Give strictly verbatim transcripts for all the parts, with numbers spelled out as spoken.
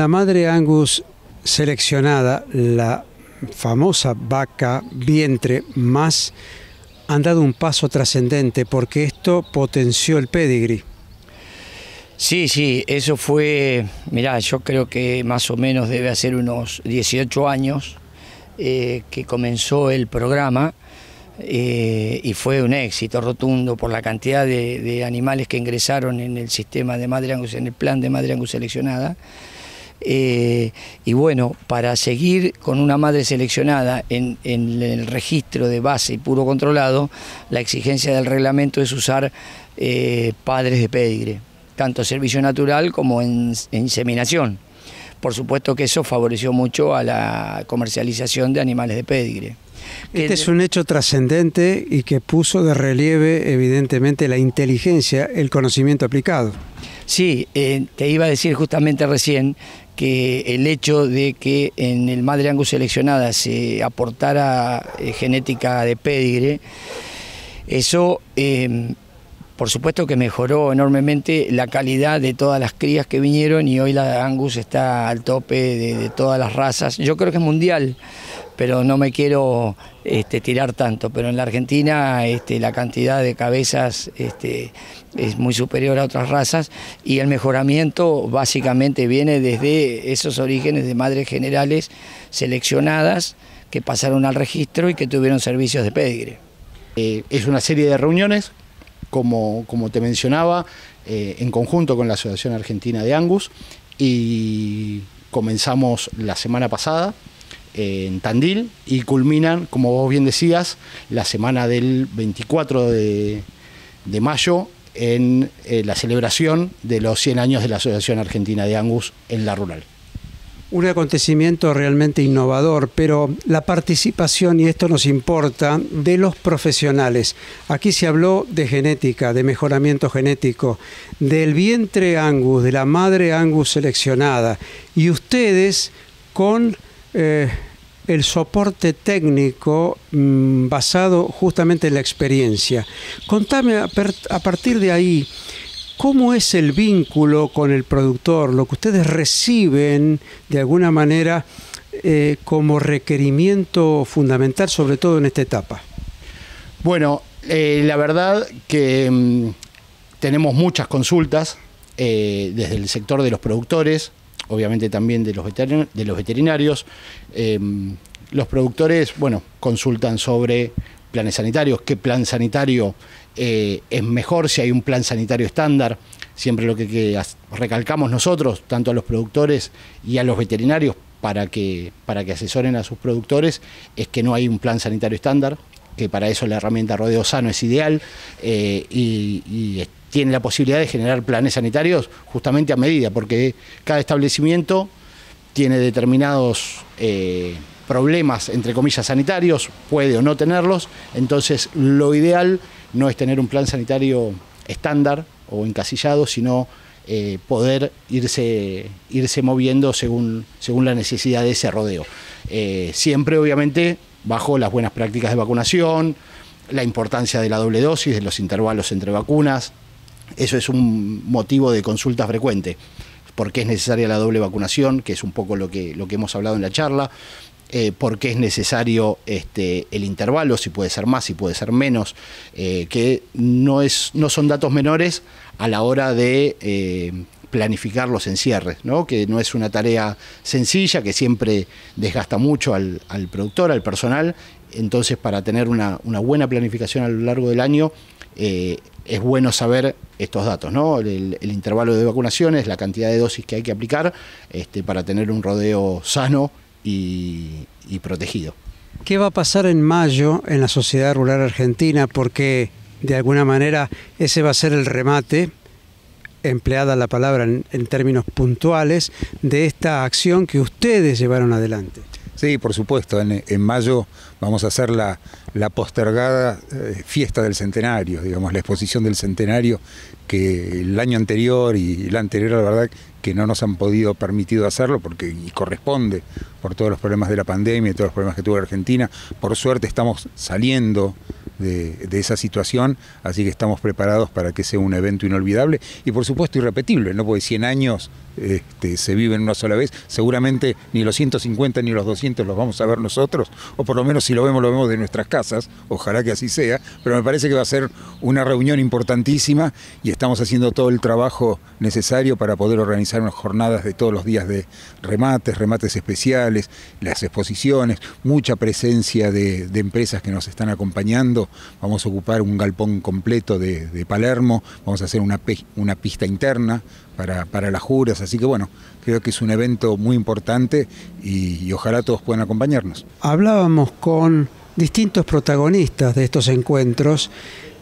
madre Angus seleccionada, la famosa vaca vientre más, han dado un paso trascendente porque esto potenció el pedigrí. Sí, sí, eso fue, mirá, yo creo que más o menos debe hacer unos dieciocho años eh, que comenzó el programa. Eh, y fue un éxito rotundo por la cantidad de, de animales que ingresaron en el sistema de Madre Angus, en el plan de Madre Angus seleccionada. Eh, y bueno, para seguir con una madre seleccionada en, en el registro de base y puro controlado, la exigencia del reglamento es usar eh, padres de pedigrí, tanto servicio natural como en, en inseminación. Por supuesto que eso favoreció mucho a la comercialización de animales de pedigrí. Este es un hecho trascendente y que puso de relieve evidentemente la inteligencia, el conocimiento aplicado. Sí, eh, te iba a decir justamente recién que el hecho de que en el Madre Angus seleccionada se aportara eh, genética de pedigrí, eso eh, por supuesto que mejoró enormemente la calidad de todas las crías que vinieron y hoy la Angus está al tope de, de todas las razas. Yo creo que es mundial, pero no me quiero este, tirar tanto, pero en la Argentina este, la cantidad de cabezas este, es muy superior a otras razas y el mejoramiento básicamente viene desde esos orígenes de madres generales seleccionadas que pasaron al registro y que tuvieron servicios de pedigrí. Eh, es una serie de reuniones, como, como te mencionaba, eh, en conjunto con la Asociación Argentina de Angus, y comenzamos la semana pasada en Tandil y culminan, como vos bien decías, la semana del veinticuatro de mayo en eh, la celebración de los cien años de la Asociación Argentina de Angus en la rural. Un acontecimiento realmente innovador, pero la participación, y esto nos importa, de los profesionales. Aquí se habló de genética, de mejoramiento genético, del vientre Angus, de la madre Angus seleccionada, y ustedes con eh, el soporte técnico mmm, basado justamente en la experiencia. Contame a, a partir de ahí, ¿cómo es el vínculo con el productor? Lo que ustedes reciben de alguna manera eh, como requerimiento fundamental, sobre todo en esta etapa. Bueno, eh, la verdad que mmm, tenemos muchas consultas eh, desde el sector de los productores, obviamente también de los, veterin de los veterinarios. Eh, los productores, bueno, consultan sobre planes sanitarios, qué plan sanitario eh, es mejor, si hay un plan sanitario estándar. Siempre lo que, que recalcamos nosotros, tanto a los productores y a los veterinarios, para que, para que asesoren a sus productores, es que no hay un plan sanitario estándar, que para eso la herramienta Rodeo Sano es ideal eh, y, y tiene la posibilidad de generar planes sanitarios justamente a medida, porque cada establecimiento tiene determinados eh, problemas, entre comillas, sanitarios, puede o no tenerlos. Entonces lo ideal no es tener un plan sanitario estándar o encasillado, sino eh, poder irse, irse moviendo según, según la necesidad de ese rodeo. Eh, siempre obviamente bajo las buenas prácticas de vacunación, la importancia de la doble dosis, de los intervalos entre vacunas. Eso es un motivo de consulta frecuente, porque es necesaria la doble vacunación, que es un poco lo que, lo que hemos hablado en la charla. Eh, porque es necesario este, el intervalo, si puede ser más, si puede ser menos, eh, que no, es, no son datos menores a la hora de eh, planificar los encierres, ¿no? Que no es una tarea sencilla, que siempre desgasta mucho al, al productor, al personal. Entonces, para tener una, una buena planificación a lo largo del año, eh, es bueno saber estos datos, ¿no? El, el intervalo de vacunaciones, la cantidad de dosis que hay que aplicar este, para tener un rodeo sano Y, y protegido. ¿Qué va a pasar en mayo en la Sociedad Rural Argentina? Porque de alguna manera ese va a ser el remate, empleada la palabra en, en términos puntuales, de esta acción que ustedes llevaron adelante. Sí, por supuesto, en, en mayo vamos a hacer la, la postergada eh, fiesta del centenario, digamos, la exposición del centenario, que el año anterior y el anterior, la verdad, que no nos han podido permitido hacerlo, porque y corresponde por todos los problemas de la pandemia y todos los problemas que tuvo la Argentina. Por suerte estamos saliendo de, de esa situación, así que estamos preparados para que sea un evento inolvidable y por supuesto irrepetible, ¿no? Porque cien años este, se viven una sola vez, seguramente ni los ciento cincuenta ni los doscientos los vamos a ver nosotros, o por lo menos si lo vemos, lo vemos de nuestras casas, ojalá que así sea, pero me parece que va a ser una reunión importantísima y estamos haciendo todo el trabajo necesario para poder organizar unas jornadas de todos los días de remates, remates especiales, las exposiciones, mucha presencia de, de empresas que nos están acompañando. Vamos a ocupar un galpón completo de, de Palermo, vamos a hacer una, una pista interna para, para las juras, así que bueno, creo que es un evento muy importante y, y ojalá todos puedan acompañarnos. Hablábamos con distintos protagonistas de estos encuentros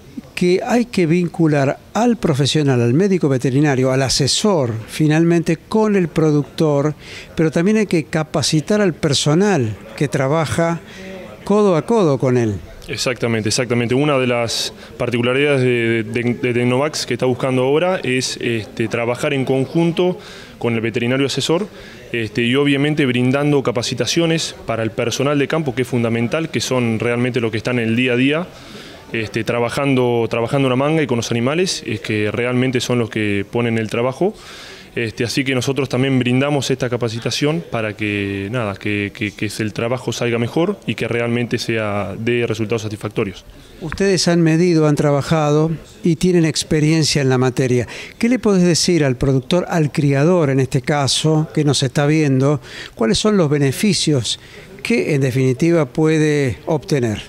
que hay que vincular al profesional, al médico veterinario, al asesor, finalmente con el productor, pero también hay que capacitar al personal que trabaja codo a codo con él. Exactamente, exactamente. Una de las particularidades de, de, de Tecnovax que está buscando ahora es este, trabajar en conjunto con el veterinario asesor este, y obviamente brindando capacitaciones para el personal de campo, que es fundamental, que son realmente los que están en el día a día, este, trabajando, trabajando una manga y con los animales, es que realmente son los que ponen el trabajo. Este, así que nosotros también brindamos esta capacitación para que, nada, que, que, que el trabajo salga mejor y que realmente sea de resultados satisfactorios. Ustedes han medido, han trabajado y tienen experiencia en la materia. ¿Qué le podés decir al productor, al criador en este caso, que nos está viendo? ¿Cuáles son los beneficios que en definitiva puede obtener?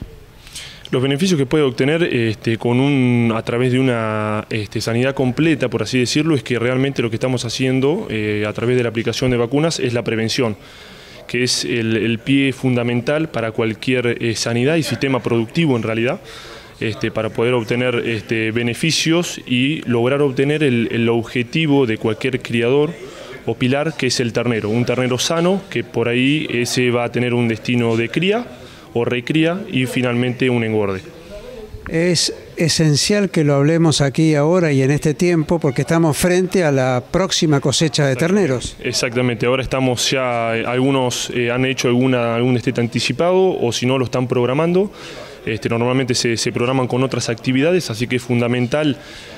Los beneficios que puede obtener este, con un, a través de una este, sanidad completa, por así decirlo, es que realmente lo que estamos haciendo eh, a través de la aplicación de vacunas es la prevención, que es el, el pie fundamental para cualquier eh, sanidad y sistema productivo en realidad, este, para poder obtener este, beneficios y lograr obtener el, el objetivo de cualquier criador o pilar, que es el ternero, un ternero sano que por ahí ese va a tener un destino de cría o recría y finalmente un engorde. Es esencial que lo hablemos aquí ahora y en este tiempo porque estamos frente a la próxima cosecha de terneros. Exactamente, ahora estamos ya, algunos eh, han hecho alguna, algún destete anticipado o si no lo están programando. Este, normalmente se, se programan con otras actividades, así que es fundamental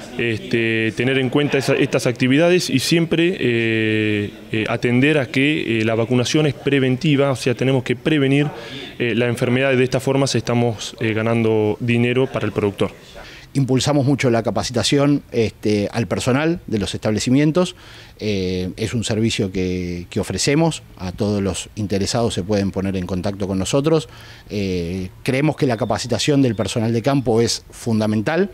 Este, tener en cuenta esa, estas actividades y siempre eh, eh, atender a que eh, la vacunación es preventiva, o sea, tenemos que prevenir eh, la enfermedad y de esta forma estamos eh, ganando dinero para el productor. Impulsamos mucho la capacitación este, al personal de los establecimientos, eh, es un servicio que, que ofrecemos, a todos los interesados se pueden poner en contacto con nosotros, eh, creemos que la capacitación del personal de campo es fundamental,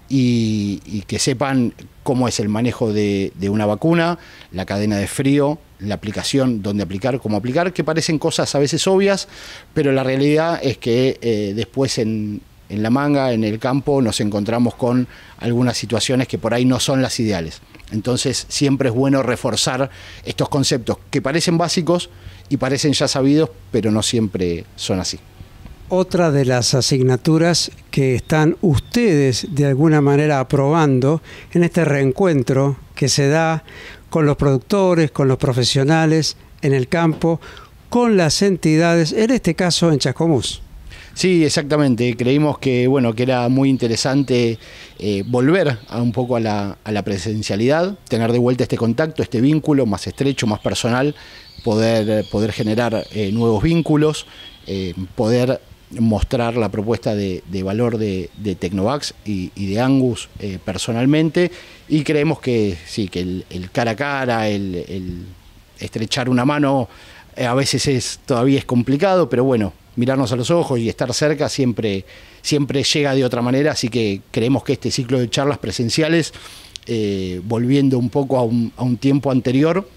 Y, y que sepan cómo es el manejo de, de una vacuna, la cadena de frío, la aplicación, dónde aplicar, cómo aplicar, que parecen cosas a veces obvias, pero la realidad es que eh, después en, en la manga, en el campo, nos encontramos con algunas situaciones que por ahí no son las ideales. Entonces siempre es bueno reforzar estos conceptos que parecen básicos y parecen ya sabidos, pero no siempre son así. Otra de las asignaturas que están ustedes de alguna manera aprobando en este reencuentro que se da con los productores, con los profesionales en el campo, con las entidades, en este caso en Chascomús. Sí, exactamente. Creímos que, bueno, que era muy interesante eh, volver a un poco a la, a la presencialidad, tener de vuelta este contacto, este vínculo más estrecho, más personal, poder, poder generar eh, nuevos vínculos, eh, poder mostrar la propuesta de, de valor de, de Tecnovax y, y de Angus eh, personalmente, y creemos que sí, que el, el cara a cara, el, el estrechar una mano eh, a veces es todavía es complicado, pero bueno, mirarnos a los ojos y estar cerca siempre, siempre llega de otra manera, así que creemos que este ciclo de charlas presenciales, eh, volviendo un poco a un, a un tiempo anterior,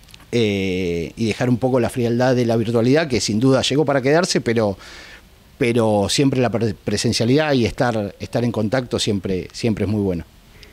eh, y dejar un poco la frialdad de la virtualidad, que sin duda llegó para quedarse, pero pero siempre la presencialidad y estar, estar en contacto siempre, siempre es muy bueno.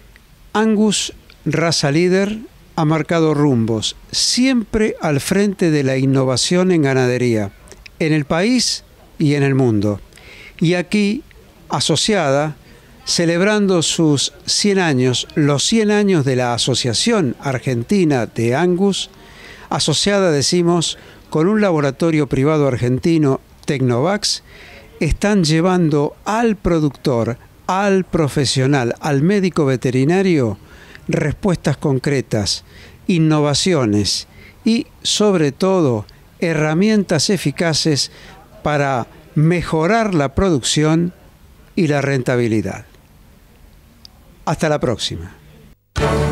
Angus, raza líder, ha marcado rumbos, siempre al frente de la innovación en ganadería, en el país y en el mundo. Y aquí, asociada, celebrando sus cien años, los cien años de la Asociación Argentina de Angus, asociada, decimos, con un laboratorio privado argentino, Tecnovax, están llevando al productor, al profesional, al médico veterinario, respuestas concretas, innovaciones y, sobre todo, herramientas eficaces para mejorar la producción y la rentabilidad. Hasta la próxima.